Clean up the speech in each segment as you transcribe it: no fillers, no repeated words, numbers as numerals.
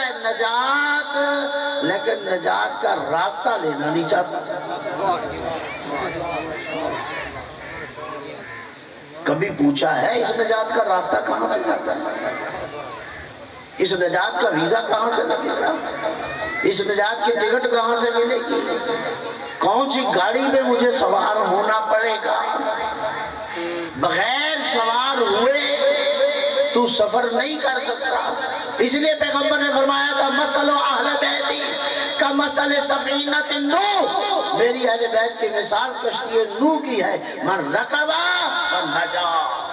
ہے نجات، لیکن نجات کا راستہ لینا نہیں چاہتا۔ کبھی پوچھا ہے اس نجات کا راستہ کہاں سے جاتا ہے؟ اس نجات کا ویزا کہاں سے لگے گا؟ اس نجات کی ٹکٹ کہاں سے ملے گی؟ کون سی گاڑی میں مجھے سوار ہونا پڑے گا؟ بغیر سوار ہوئے تو سفر نہیں کر سکتا۔ اس لیے پیغمبر نے فرمایا تھا مثل اہل بیتی کا مثل سفینۃ نوح، میری اہل بیت کی مثال کشتی نوح کی ہے، من رکبا فنجا،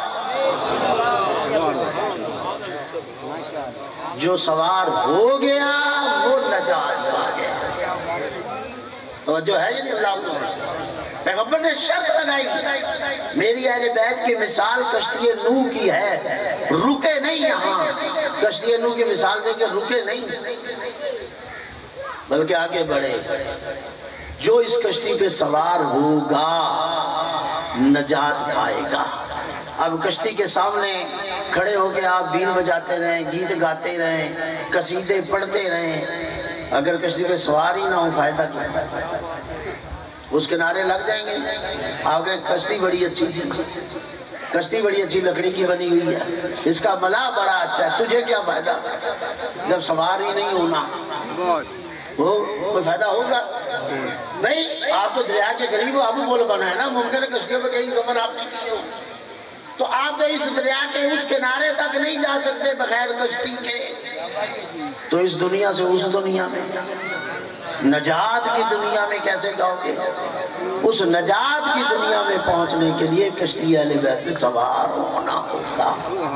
جو سوار ہو گیا وہ نجات پا گیا۔ توجہ ہے یہ نہیں اللہ کو؟ پیغمبر نے شرط لگائی میری اہل بیت کی مثال کشتی نوح کی ہے، رکے نہیں یہاں، کشتی نوح کی مثال دے کے رکے نہیں بلکہ آگے بڑھے۔ جو اس کشتی پہ سوار ہوگا نجات پائے گا۔ اب کشتی کے سامنے کھڑے ہو کے آپ بین بجاتے رہیں، گیت گاتے رہیں، قصیدے پڑھتے رہیں، اگر کشتی پہ سوار ہی نہ ہو فائدہ کیا؟ اس کنارے لگ جائیں گے۔ آپ کہیں کشتی بڑی اچھی تھی، کشتی بڑی اچھی لکڑی کی بنی ہوئی ہے، اس کا ملا بڑا اچھا ہے، تجھے کیا فائدہ جب سوار ہی نہیں ہونا؟ وہ کوئی فائدہ ہوگا نہیں۔ آپ تو دریا کے قریب ہو، ابو بول بنا ہے نا، ممکن ہے کشتیوں پہ کہیں سفر آپ نے کیے ہو، تو آپ تو اس دریا کے اس کنارے تک نہیں جا سکتے بغیر کشتی کے، تو اس دنیا سے اس دنیا میں، نجات کی دنیا میں کیسے جاؤ گے؟ اس نجات کی دنیا میں پہنچنے کے لیے کشتی اہل بیت پہ سوار ہونا ہوگا۔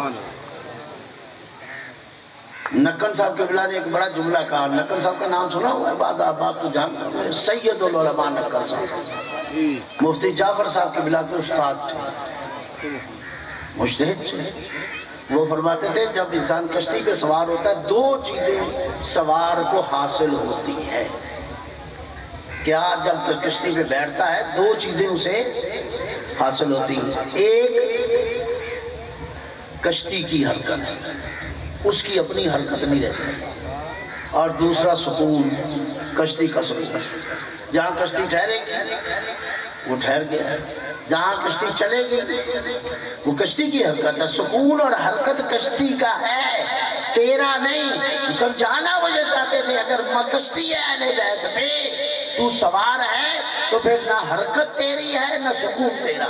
نکن صاحب قبلہ نے ایک بڑا جملہ کہا، نکن صاحب کا نام سنا ہوا ہے، بعض آپ کو جانتے ہیں، سید العلماء نکن صاحب، مفتی جعفر صاحب قبلہ کے استاد تھے، مجتہد تھے۔ وہ فرماتے تھے جب انسان کشتی پہ سوار ہوتا ہے دو چیزیں سوار کو حاصل ہوتی ہے۔ کیا؟ جب کشتی پہ بیٹھتا ہے دو چیزیں اسے حاصل ہوتی ہیں، ایک کشتی کی حرکت، اس کی اپنی حرکت نہیں رہتی، اور دوسرا سکون، کشتی کا سکون۔ جہاں کشتی ٹھہرے گی وہ ٹھہر گیا، جہاں کشتی چلے گی وہ کشتی کی حرکت ہے۔ سکون اور حرکت کشتی کا ہے، تیرا نہیں۔ سمجھانا وہ یہ چاہتے تھے اگر کشتی ہے اہل بیت میں تو سوار ہے تو پھر نہ حرکت تیری ہے نہ سکون تیرا۔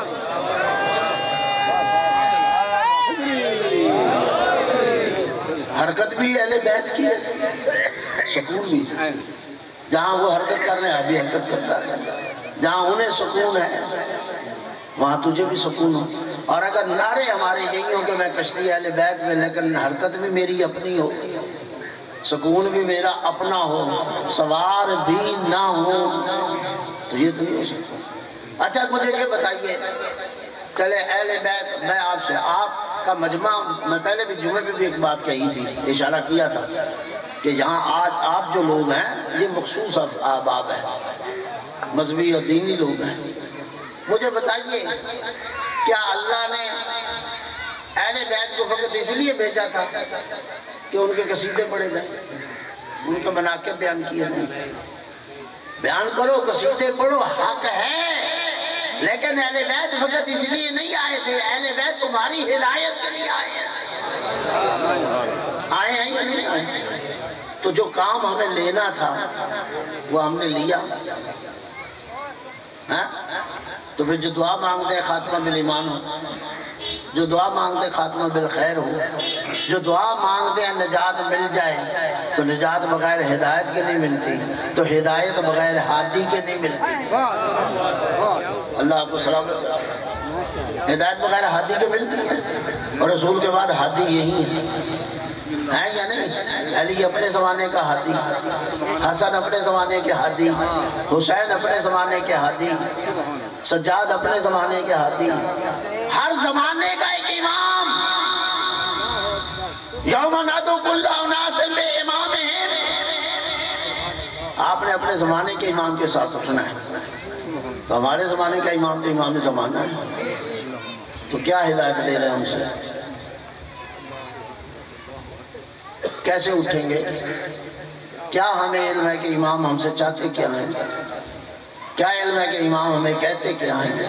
حرکت بھی اہل بیت کی ہے، سکون بھی، جہاں وہ حرکت کر رہے ہیں ابھی حرکت کرتا رہے، جہاں انہیں سکون ہے وہاں تجھے بھی سکون ہو۔ اور اگر نعرے ہمارے یہی ہوں کہ میں کشتی اہل بیت میں لیکن حرکت بھی میری اپنی ہو، سکون بھی میرا اپنا ہو، سوار بھی نہ ہو، تو یہ تو نہیں ہو سکتا۔ اچھا مجھے یہ بتائیے، چلے اہل بیت، میں آپ سے، آپ کا مجمع، میں پہلے بھی جمعے پہ بھی ایک بات کہی تھی، اشارہ کیا تھا کہ یہاں آج آپ جو لوگ ہیں یہ مخصوص احباب ہیں، مذہبی اور دینی لوگ ہیں۔ مجھے بتائیے کیا اللہ نے اہل بیت کو فقط اس لیے بھیجا تھا کہ ان کے قصیدے پڑھے جائیں، ان کے مناقب بیان کیے جائیں؟ بیان کرو، قصیدے پڑھو، حق ہے، لیکن اہل بیت فقط اس لیے نہیں آئے تھے، اہل بیت تمہاری ہدایت کے لیے آئے ہیں۔ آئے ہیں یا نہیں آئے؟ تو جو کام ہمیں لینا تھا وہ ہم نے لیا، تو پھر جو دعا مانگتے ہیں خاتمہ بالایمان ہو، جو دعا مانگتے ہیں خاتمہ بالخیر ہو، جو دعا مانگتے ہیں نجات مل جائے، تو نجات بغیر ہدایت کے نہیں ملتی، تو ہدایت بغیر ہادی کے نہیں ملتی۔ اللہ آپ کو سلامت رکھے۔ ہدایت بغیر ہادی کے ملتی ہے، اور رسول کے بعد ہادی یہی ہے یا نہیں؟ علی اپنے زمانے کا ہادی، حسن اپنے زمانے کے ہادی، حسین اپنے زمانے کے ہادی، سجاد اپنے زمانے کے ہادی، ہر زمانے کا ایک امام۔ یوم ندعو کل اناس بامامہم، آپ نے اپنے زمانے کے امام کے ساتھ اٹھنا ہے، تو ہمارے زمانے کا امام تو امام زمانہ ہے، تو کیا ہدایت دے رہے ہیں ہم سے؟ کیسے اٹھیں گے؟ کیا ہمیں علم ہے کہ امام ہم سے چاہتے کیا ہیں؟ کیا علم ہے کہ امام ہمیں کہتے کیا ہیں؟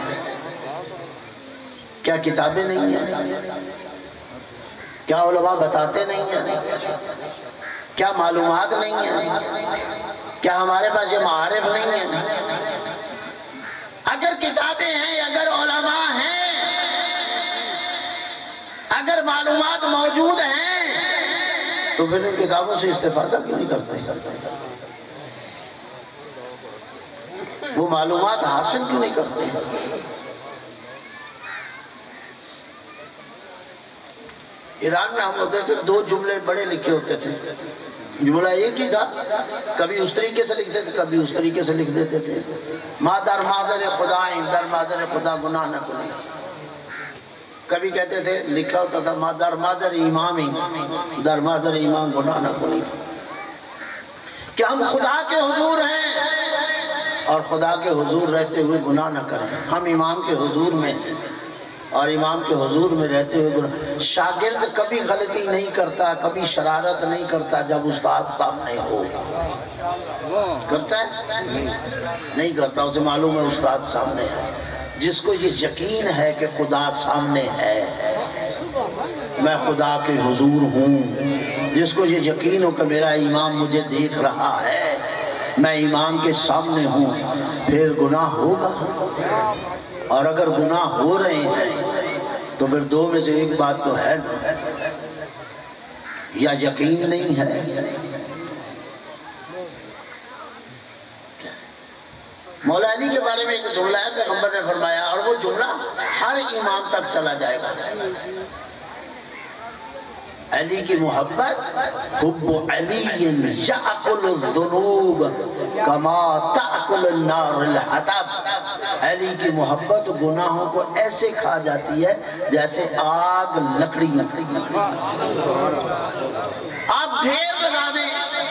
کیا کتابیں نہیں ہیں؟ کیا علماء بتاتے نہیں ہیں؟ کیا معلومات نہیں ہیں؟ کیا ہمارے پاس یہ معارف نہیں ہیں؟ اگر کتابیں ہیں، اگر علماء ہیں، اگر معلومات موجود ہیں، تو پھر ان کتابوں سے استفادہ کیوں نہیں کرتے؟ وہ معلومات حاصل کیوں نہیں کرتے؟ ایران میں ہم ہوتے تھے، 2 جملے بڑے لکھے ہوتے تھے، جملہ ایک ہی تھا، کبھی اس طریقے سے لکھتے تھے، کبھی اس طریقے سے لکھ دیتے تھے، ما در مادر خدائیں، در مادر خدا گناہ نہ کنی۔ کبھی کہتے تھے، لکھا ہوتا تھا، ما در مادر امامی، در مادر امام گناہ نہ کنی، کہ ہم خدا کے حضور ہیں اور خدا کے حضور رہتے ہوئے گناہ نہ کریں۔ ہم امام کے حضور میں ہیں اور امام کے حضور میں رہتے ہوئے گناہ۔ شاگرد کبھی غلطی نہیں کرتا، کبھی شرارت نہیں کرتا جب استاد سامنے ہو۔ کرتا ہے؟ نہیں کرتا، اسے معلوم ہے استاد سامنے ہے۔ جس کو یہ یقین ہے کہ خدا سامنے ہے، میں خدا کے حضور ہوں، جس کو یہ یقین ہو کہ میرا امام مجھے دیکھ رہا ہے، میں امام کے سامنے ہوں، پھر گناہ ہوگا۔ اور اگر گناہ ہو رہے ہیں تو پھر 2 میں سے ایک بات تو ہے، یا یقین نہیں ہے۔ مولا علی کے بارے میں ایک جملہ ہے، پیغمبر نے فرمایا، اور وہ جملہ ہر امام تک چلا جائے گا، علی کی محبت، حب علی یأکل الذنوب کما تأکل النار الحطب۔ علی کی محبت گناہوں کو ایسے کھا جاتی ہے جیسے آگ لکڑی۔ آپ ڈھیر لگا دیں،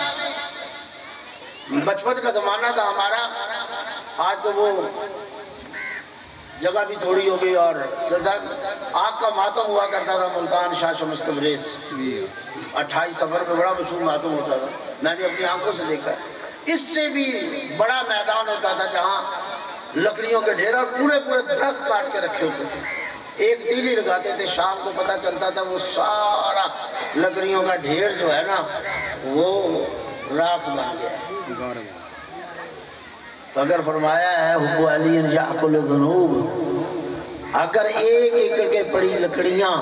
بچپن کا زمانہ تھا ہمارا، آج تو وہ جگہ بھی تھوڑی ہو گئی، اور آگ کا ماتم ہوا کرتا تھا ملتان شاہ شمس تبریز، 28 صفر میں بڑا مشہور ماتم ہوتا تھا، میں نے اپنی آنکھوں سے دیکھا ہے۔ اس سے بھی بڑا میدان ہوتا تھا جہاں لکڑیوں کے ڈھیر اور پورے درخت کاٹ کے رکھے ہوتے تھے، ایک تیلی لگاتے تھے، شام کو پتہ چلتا تھا وہ سارا لکڑیوں کا ڈھیر جو ہے نا وہ راکھ بن گیا۔ تو اگر فرمایا ہے حب علی یأکل الذنوب، اگر ایک ایک کے پڑی لکڑیاں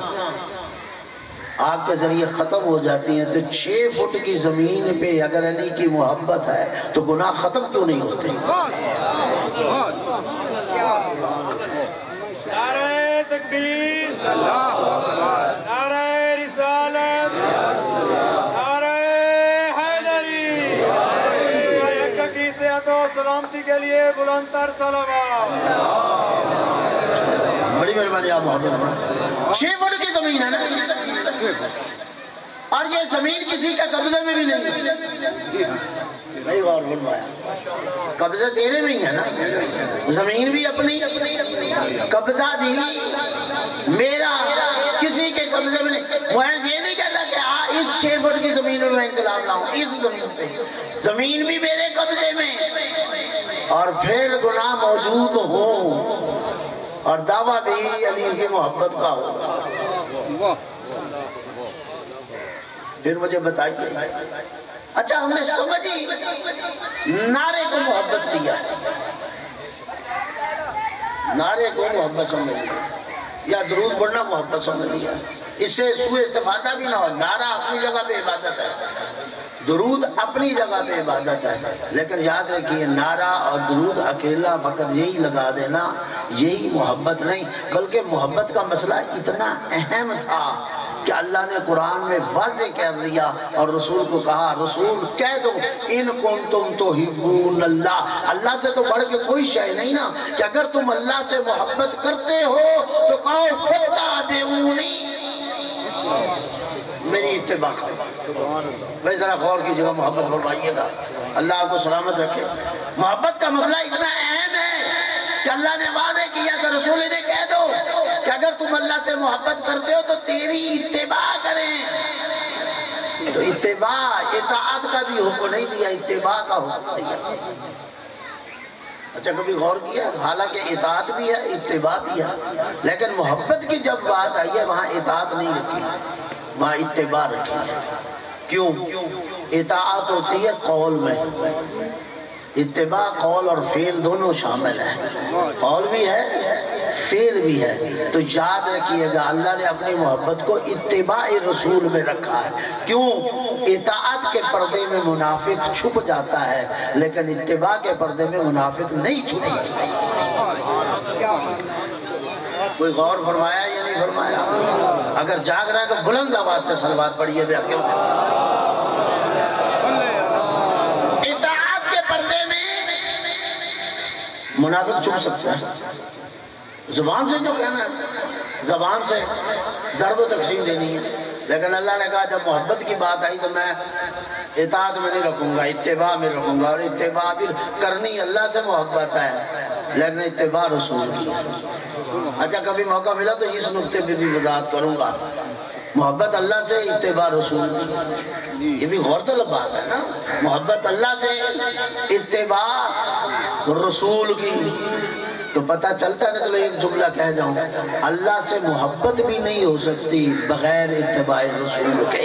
آگ کے ذریعے ختم ہو جاتی ہیں، تو 6 فٹ کی زمین پہ اگر علی کی محبت ہے تو گناہ ختم کیوں نہیں ہوتے؟ نعرہ تکبیر، نعرہ رسالت، نعرہ حیدری، یک کی صحت و سلامتی کے لیے بلند تر صلوات۔ بڑی مہربانی آپ محبت، 6 فٹ کی زمین ہے نا، اور یہ زمین کسی کا قبضے میں بھی نہیں ہے، نہیں غور فرمایا، قبضہ تیرے میں ہی ہے نا، زمین بھی اپنی، قبضہ بھی میرا، کسی کے قبضے میں نہیں۔ وہ یہ نہیں کہتا کہ اس 6 فٹ کی زمین میں انقلاب لاؤں، اس زمین پہ، زمین بھی میرے قبضے میں، اور پھر گناہ موجود ہو اور دعویٰ بھی علی کی محبت کا ہو، پھر مجھے بتائیے۔ اچھا ہم نے سمجھی نعرے کو محبت کیا، نعرے کو محبت سمجھ لیا، یا درود پڑھنا محبت سمجھ لیا، اس سے سوء استفادہ بھی نہ ہو۔ نعرہ اپنی جگہ پہ عبادت ہے، درود اپنی جگہ پہ عبادت ہے، لیکن یاد رکھیے نعرہ اور درود اکیلا فقط یہی لگا دینا یہی محبت نہیں، بلکہ محبت کا مسئلہ اتنا اہم تھا کہ اللہ نے قرآن میں واضح کر دیا اور رسول کو کہا، رسول کہہ دو ان کنتم تحبون اللہ، اللہ سے تو بڑھ کے کوئی شے نہیں نا، کہ اگر تم اللہ سے محبت کرتے ہو تو کہو فتابعونی، میری اتباع کرو۔ بھائی ذرا غور کی جگہ محبت فرمائیے گا، اللہ آپ کو سلامت رکھے۔ محبت کا مسئلہ اتنا اہم ہے کہ اللہ نے واضح کیا کہ رسول نے کہہ دو کہ اگر تم اللہ سے محبت کرتے ہو تو تیری اتباع کریں۔ تو اتباع اطاعت کا بھی حکم نہیں دیا، اتباع کا حکم دیا۔ اچھا کبھی غور کیا؟ حالانکہ اطاعت بھی ہے اتباع بھی ہے، لیکن محبت کی جب بات آئی ہے وہاں اطاعت نہیں رکھی، وہاں اتباع رکھی ہے۔ کیوں؟ اطاعت ہوتی ہے قول میں، اتباع قول اور فعل دونوں شامل ہیں، قول بھی ہے فعل بھی ہے۔ تو یاد رکھیے گا اللہ نے اپنی محبت کو اتباع رسول میں رکھا ہے۔ کیوں؟ اطاعت کے پردے میں منافق چھپ جاتا ہے، لیکن اتباع کے پردے میں منافق نہیں چھپتا۔ کوئی غور فرمایا یا نہیں فرمایا؟ اگر جاگ رہا ہے تو بلند آواز سے صلوات پڑھیے بے حق منافق چھپ سکتا ہے، زبان سے جو کہنا ہے زبان سے ضرب و تقسیم دینی ہے، لیکن اللہ نے کہا جب محبت کی بات آئی تو میں اطاعت میں نہیں رکھوں گا، اتباع میں رکھوں گا۔ اور اتباع بھی کرنی اللہ سے محبت ہے، لیکن اتباع رسول کی۔ اچھا کبھی موقع ملا تو اس نقطے پہ بھی وضاحت کروں گا، محبت اللہ سے اتباع رسول کی، یہ بھی غور طلب بات ہے نا، محبت اللہ سے اتباع رسول کی۔ تو پتہ چلتا ہے نا، چلو ایک جملہ کہہ جاؤں، اللہ سے محبت بھی نہیں ہو سکتی بغیر اتباع رسول کے،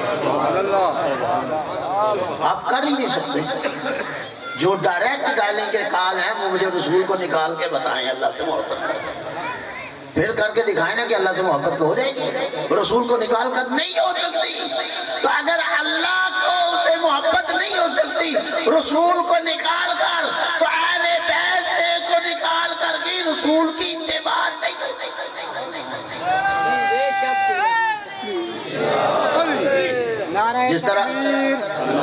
آپ کر ہی نہیں سکتے۔ جو ڈائریکٹ ڈالیں کے کال ہیں وہ مجھے رسول کو نکال کے بتائیں اللہ سے محبت کریں، پھر کر کے دکھائیں نا کہ اللہ سے محبت کو ہو جائے گی، رسول کو نکال کر نہیں ہو سکتی۔ تو اگر اللہ کو سے محبت نہیں ہو سکتی رسول کو نکال کر، تو اہل بیت سے کو نکال کر کے رسول کی اتباع نہیں ہو سکتی۔ جس طرح